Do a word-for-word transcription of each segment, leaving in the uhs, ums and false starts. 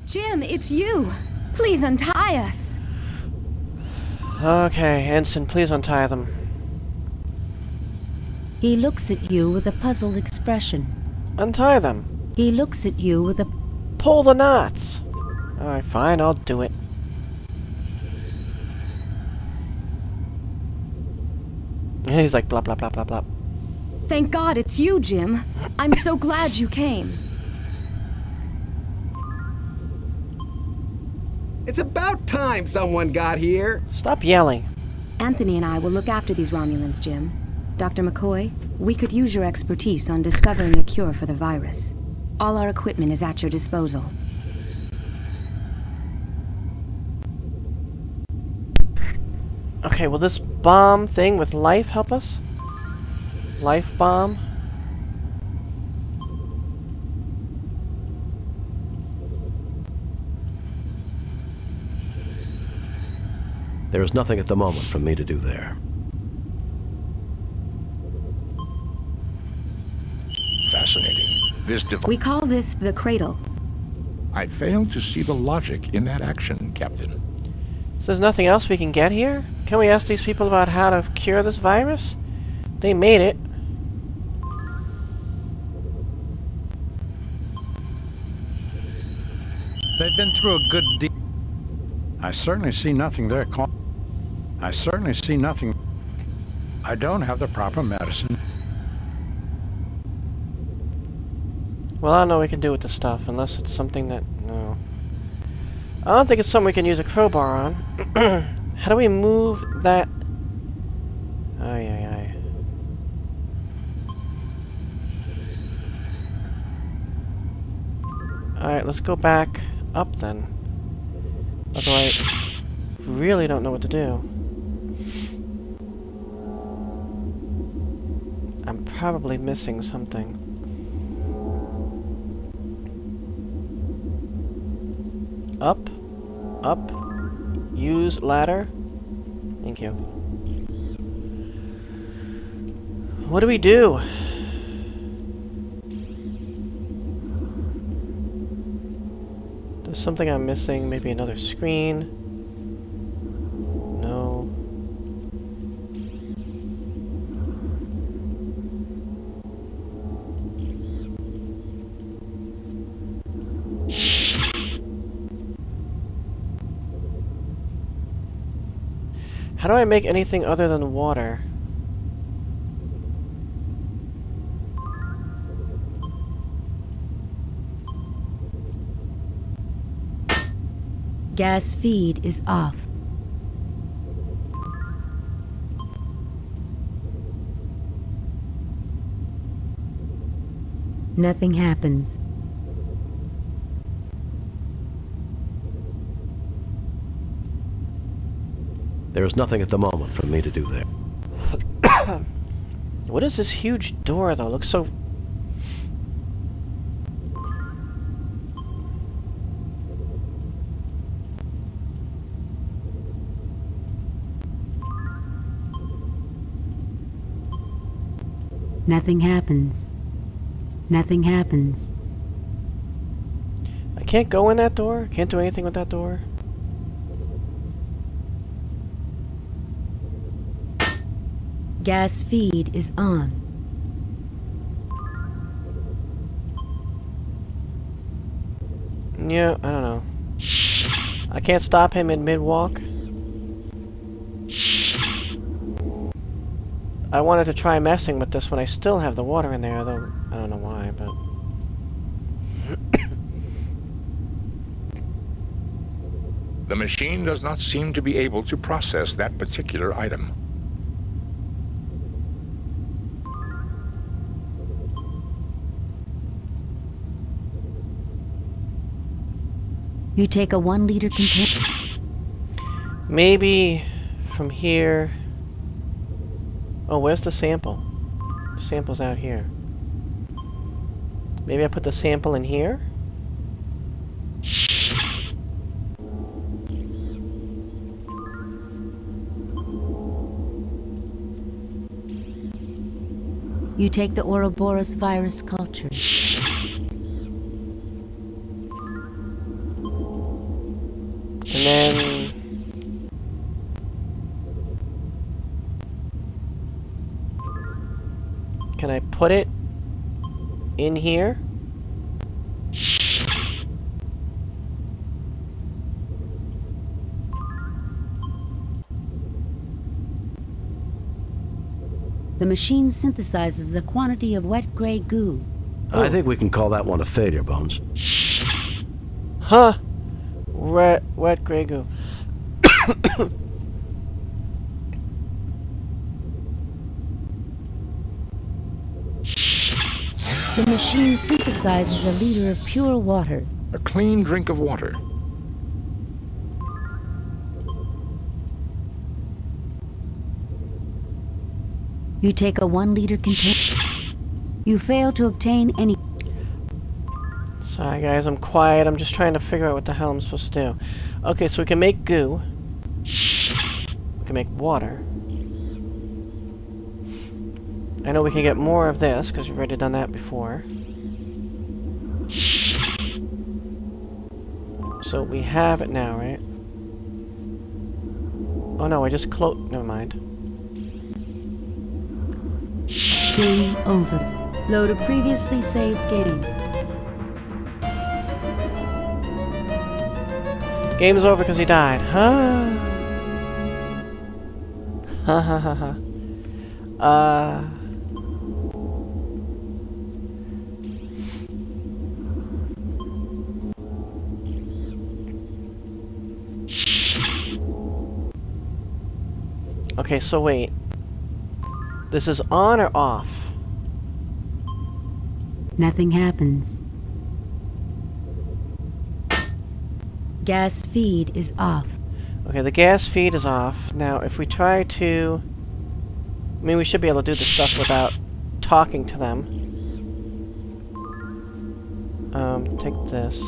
Jim, it's you! Please untie us! Okay, Ensign, please untie them. He looks at you with a puzzled expression. Untie them. He looks at you with a... Pull the knots! Alright, fine, I'll do it. He's like blah blah blah blah blah. Thank God it's you, Jim. I'm so glad you came. It's about time someone got here. Stop yelling. Anthony and I will look after these Romulans, Jim. Doctor McCoy, we could use your expertise on discovering a cure for the virus. All our equipment is at your disposal. Okay, will this bomb thing with life help us? Life bomb? There is nothing at the moment for me to do there. Fascinating. This device... We call this the Cradle. I fail to see the logic in that action, Captain. So there's nothing else we can get here? Can we ask these people about how to cure this virus? They made it. They've been through a good deal. I certainly see nothing there. I certainly see nothing. I don't have the proper medicine. Well, I don't know what we can do with the stuff, unless it's something that... no. I don't think it's something we can use a crowbar on. How do we move that? Ay, ay, ay. Alright, let's go back up then. Although I really don't know what to do. I'm probably missing something. Up, up, use ladder. Thank you. What do we do? There's something I'm missing, maybe another screen. No. How do I make anything other than water? Gas feed is off. Nothing happens. There is nothing at the moment for me to do there. What is this huge door, though? It looks so... Nothing happens. Nothing happens. I can't go in that door? Can't do anything with that door? Gas feed is on. Yeah, I don't know. I can't stop him in mid-walk. I wanted to try messing with this when I still have the water in there, though I don't know why, but... The machine does not seem to be able to process that particular item. You take a one liter container. Maybe from here... Oh, where's the sample? The sample's out here. Maybe I put the sample in here? You take the Ouroboros virus culture. And then... Can I put it in here? The machine synthesizes a quantity of wet gray goo. I think we can call that one a failure, Bones. Huh? Wet, wet gray goo. The machine synthesizes a liter of pure water. A clean drink of water. You take a one liter container. You fail to obtain any. Sorry guys, I'm quiet. I'm just trying to figure out what the hell I'm supposed to do. Okay, so we can make goo. We can make water. I know we can get more of this, because we've already done that before. So we have it now, right? Oh no, I just clo- never mind. Game over. Load a previously saved game. Game's over because he died. Huh? Ha ha ha ha. Uh... Okay, so wait. This is on or off? Nothing happens. Gas feed is off. Okay, the gas feed is off. Now, if we try to... I mean, we should be able to do this stuff without talking to them. Um, take this.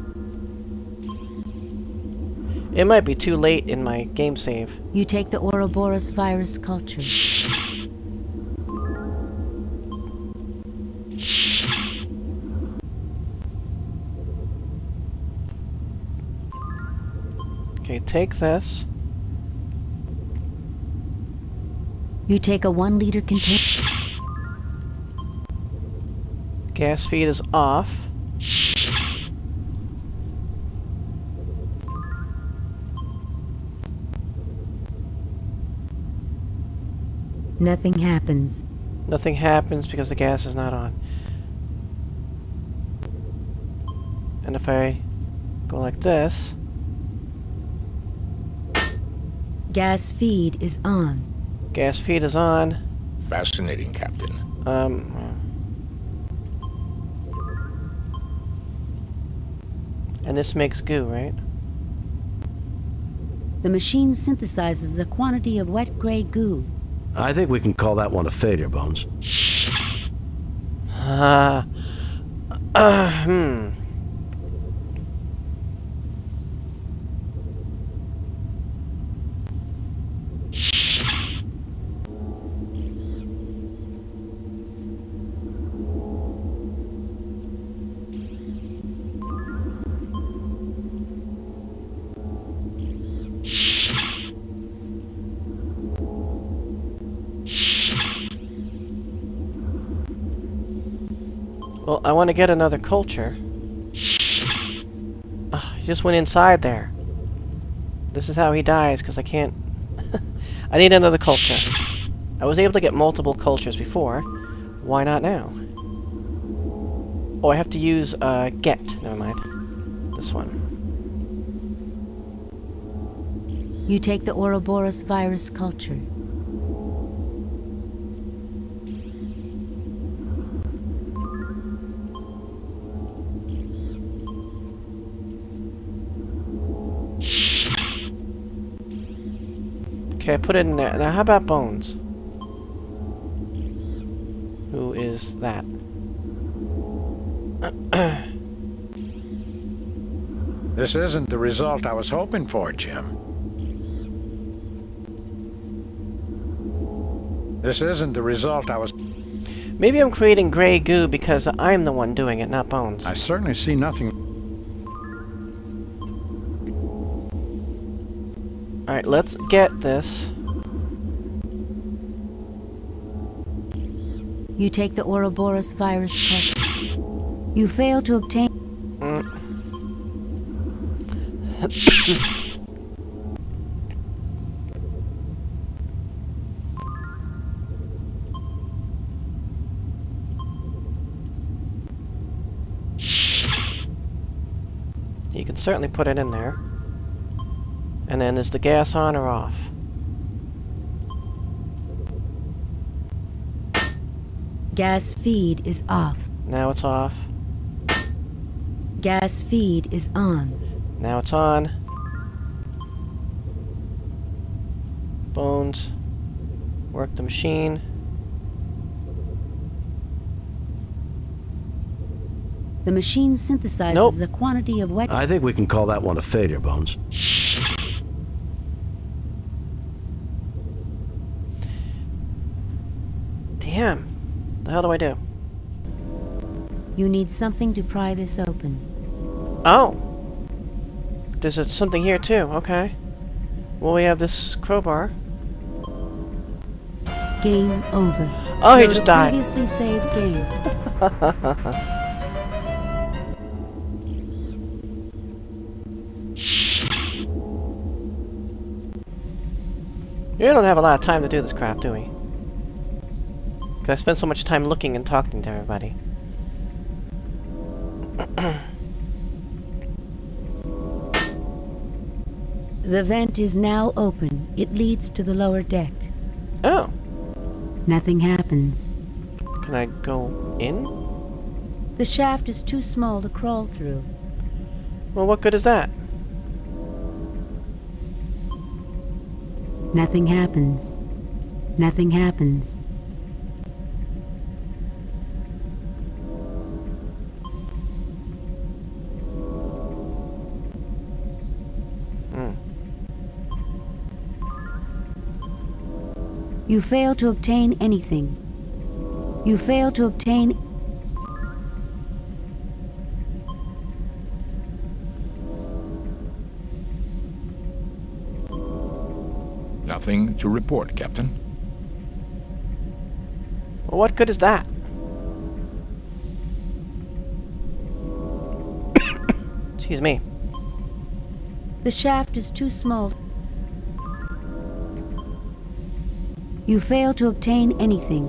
It might be too late in my game save. You take the Ouroboros virus culture. Okay, take this. You take a one liter container. Gas feed is off. Nothing happens. Nothing happens because the gas is not on. And if I go like this... Gas feed is on. Gas feed is on. Fascinating, Captain. Um... And this makes goo, right? The machine synthesizes a quantity of wet gray goo. I think we can call that one a failure, Bones. Uh, uh, hmm. Well, I want to get another culture. Ugh, he just went inside there. This is how he dies, because I can't... I need another culture. I was able to get multiple cultures before. Why not now? Oh, I have to use, uh, get. Never mind. This one. You take the Ouroboros virus culture. Okay, I put it in there. Now, how about Bones? Who is that? This isn't the result I was hoping for, Jim. This isn't the result I was... Maybe I'm creating gray goo because I'm the one doing it, not Bones. I certainly see nothing... Alright, let's get this. You take the Ouroboros virus test. You fail to obtain... Mm. You can certainly put it in there. And then is the gas on or off? Gas feed is off. Now it's off. Gas feed is on. Now it's on. Bones. Work the machine. The machine synthesizes Nope. a quantity of wet... I think we can call that one a failure, Bones. Damn. The hell do I do? You need something to pry this open. Oh! There's a, something here too, okay. Well, we have this crowbar. Game over. Oh, he Load just a died. Previously saved game. We don't have a lot of time to do this crap, do we? Because I spend so much time looking and talking to everybody. The vent is now open. It leads to the lower deck. Oh! Nothing happens. Can I go in? The shaft is too small to crawl through. Well, what good is that? Nothing happens. Nothing happens. Hmm. You fail to obtain anything. You fail to obtain... Nothing to report, Captain. Well, what good is that? Excuse me. The shaft is too small. You fail to obtain anything.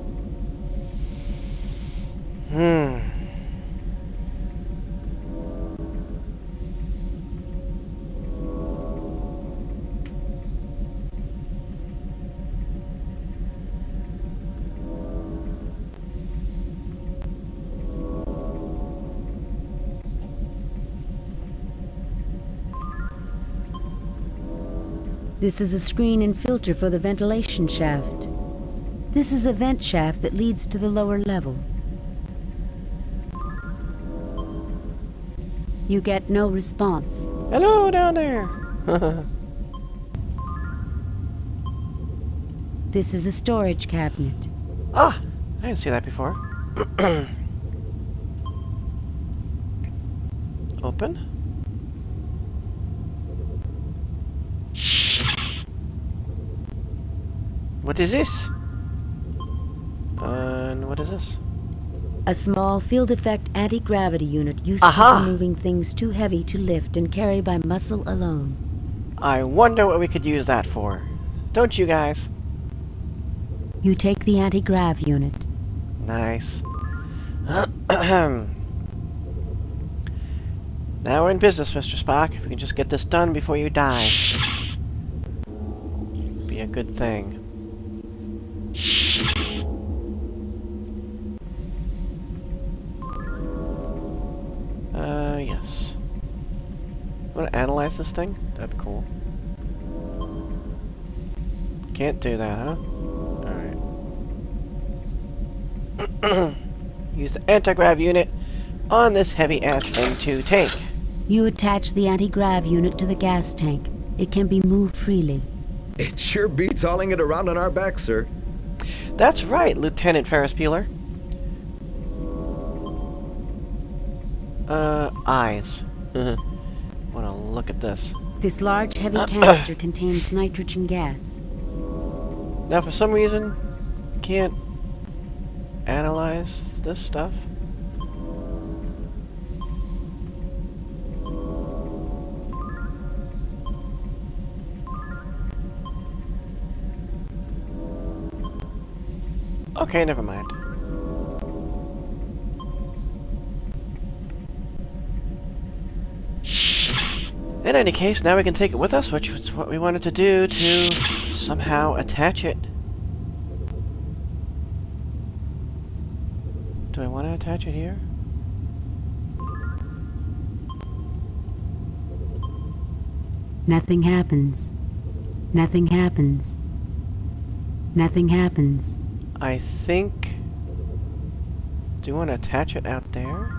Hmm. This is a screen and filter for the ventilation shaft. This is a vent shaft that leads to the lower level. You get no response. Hello down there! This is a storage cabinet. Ah! I didn't see that before. Open? What is this? Uh, and what is this? A small field effect anti-gravity unit used Aha! for moving things too heavy to lift and carry by muscle alone. I wonder what we could use that for. Don't you guys? You take the anti-grav unit. Nice. Now we're in business, Mister Spock. If we can just get this done before you die. Be a good thing. Uh, yes. Want to analyze this thing? That'd be cool. Can't do that, huh? Alright. Use the anti-grav unit on this heavy-ass M two tank. You attach the anti-grav unit to the gas tank. It can be moved freely. It sure beats hauling it around on our back, sir. That's right, Lieutenant Ferris Bueller. Uh, eyes. Wanna look at this. This large, heavy canister contains nitrogen gas. Now, for some reason, can't analyze this stuff. Okay, never mind. In any case, now we can take it with us, which was what we wanted to do, to somehow attach it. Do I want to attach it here? Nothing happens. Nothing happens. Nothing happens. I think... Do you want to attach it out there?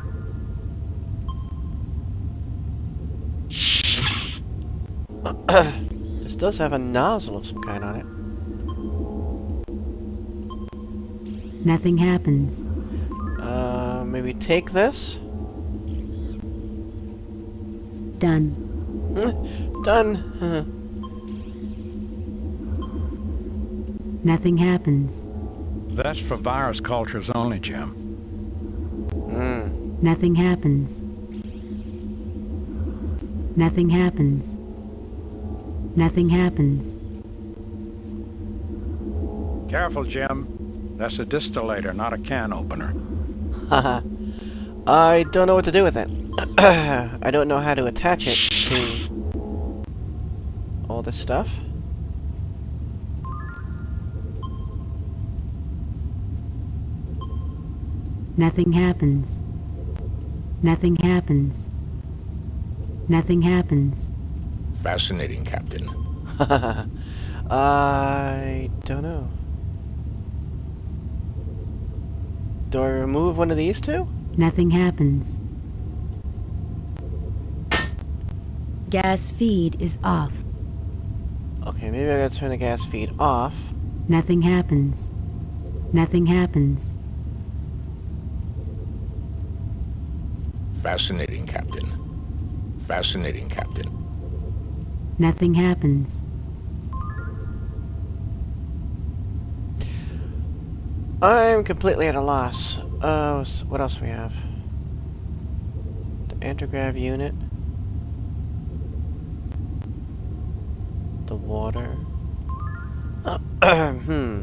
This does have a nozzle of some kind on it. Nothing happens. Uh, maybe take this? Done. Done. Nothing happens. That's for virus cultures only, Jim. Mm. Nothing happens. Nothing happens. Nothing happens. Careful, Jim. That's a distillator, not a can opener. Haha. I don't know what to do with it. I don't know how to attach it to all this stuff. Nothing happens. Nothing happens. Nothing happens. Fascinating, Captain. I don't know. Do I remove one of these two? Nothing happens. Gas feed is off. Okay, maybe I gotta turn the gas feed off. Nothing happens. Nothing happens. Fascinating, Captain. Fascinating, Captain. Nothing happens. I'm completely at a loss. Oh, s- what else we have? The antigrav unit. The water. hmm.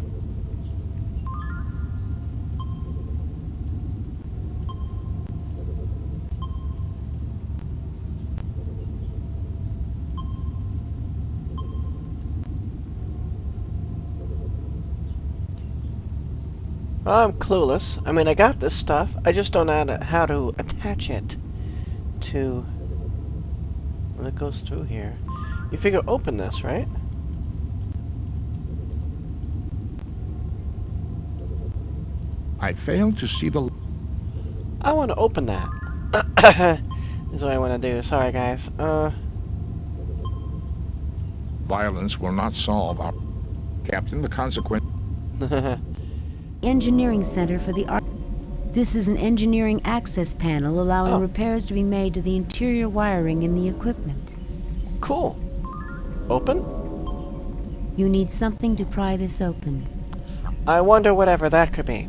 I'm clueless. I mean, I got this stuff. I just don't know how to, how to attach it to when it goes through here. You figure open this, right? I failed to see the... I want to open that. Is what I want to do. Sorry, guys. Uh. Violence will not solve our... Captain, the consequence... Engineering Center for the Ark. This is an engineering access panel allowing Oh. repairs to be made to the interior wiring in the equipment. Cool. Open? You need something to pry this open. I wonder whatever that could be.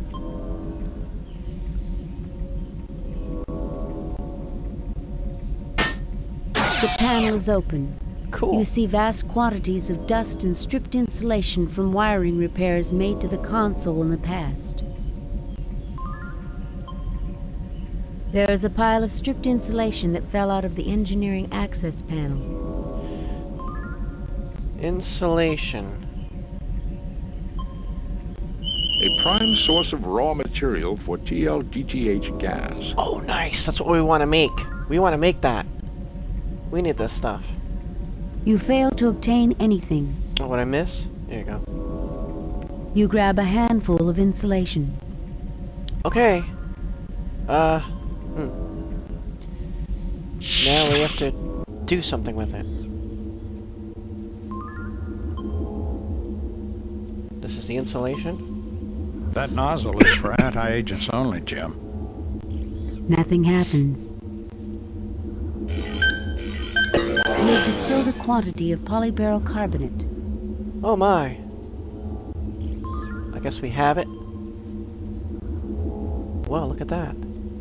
The panel is open. Cool. You see vast quantities of dust and stripped insulation from wiring repairs made to the console in the past. There is a pile of stripped insulation that fell out of the engineering access panel. Insulation. A prime source of raw material for T L D T H gas. Oh, nice. That's what we want to make. We want to make that. We need this stuff. You fail to obtain anything. Oh, what I miss? There you go. You grab a handful of insulation. Okay. Uh. Hmm. Now we have to do something with it. This is the insulation? That nozzle is for anti-agents only, Jim. Nothing happens. You have distilled a quantity of polyberyl carbonate. Oh my. I guess we have it. Wow, look at that.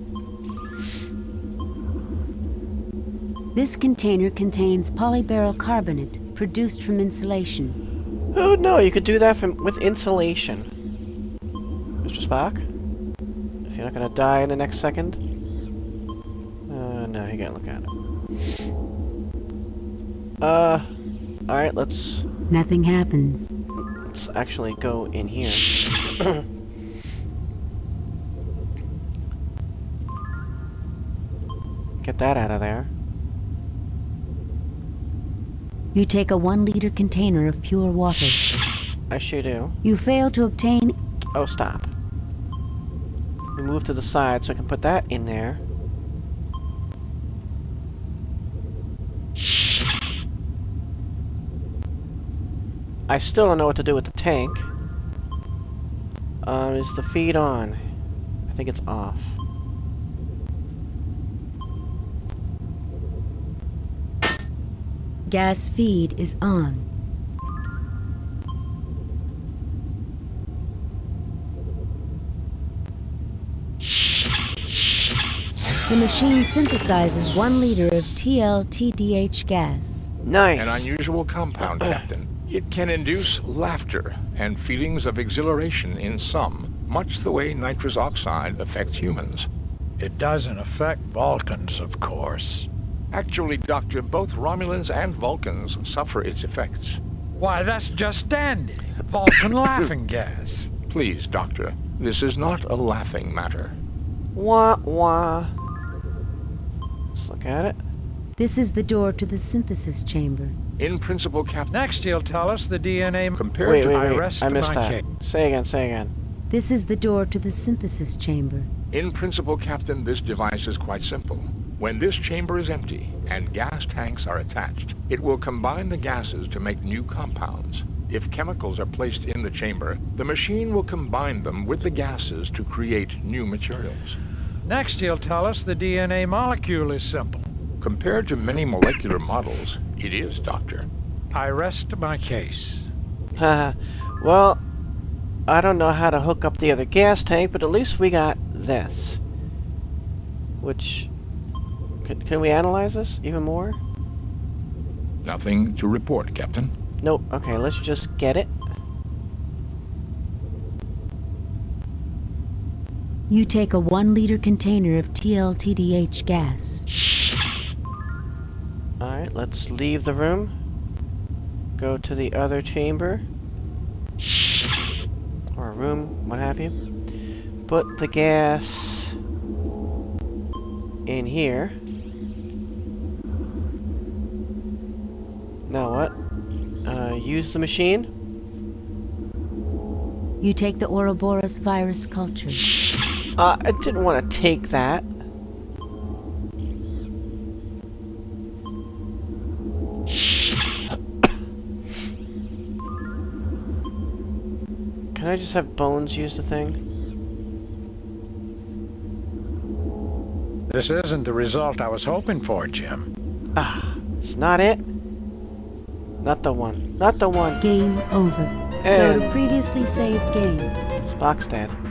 This container contains polyberyl carbonate produced from insulation. Oh no, you could do that from with insulation. Mister Spock? If you're not gonna die in the next second? Uh, no, you gotta look at it. Uh, alright, let's... Nothing happens. Let's actually go in here. Get that out of there. You take a one-liter container of pure water. I sure do. You fail to obtain... Oh, stop. We move to the side so I can put that in there. I still don't know what to do with the tank. Um, is the feed on? I think it's off. Gas feed is on. The machine synthesizes one liter of T L T D H gas. Nice. An unusual compound, Captain. It can induce laughter and feelings of exhilaration in some, much the way nitrous oxide affects humans. It doesn't affect Vulcans, of course. Actually, Doctor, both Romulans and Vulcans suffer its effects. Why, that's just dandy. Vulcan laughing gas. Please, Doctor, this is not a laughing matter. Wah wah. Let's look at it. This is the door to the synthesis chamber. In principle, Captain... Next, he'll tell us the D N A compared Wait, to wait, I wait. rest I missed my that. case. Say again, say again. This is the door to the synthesis chamber. In principle, Captain, this device is quite simple. When this chamber is empty and gas tanks are attached, it will combine the gases to make new compounds. If chemicals are placed in the chamber, the machine will combine them with the gases to create new materials. Next, he'll tell us the D N A molecule is simple. Compared to many molecular models, it is, Doctor. I rest my case. Haha. Well, I don't know how to hook up the other gas tank, but at least we got this. Which... Can, can we analyze this even more? Nothing to report, Captain. Nope. Okay, let's just get it. You take a one-liter container of T L T D H gas. Alright, let's leave the room. Go to the other chamber. Or room, what have you. Put the gas in here. Now what? Uh, use the machine. You take the Ouroboros virus culture. Uh, I didn't want to take that. Can I just have Bones use the thing? This isn't the result I was hoping for, Jim. Ah, it's not it. Not the one. Not the one. Game over. And Go to previously saved game. Spock's dead.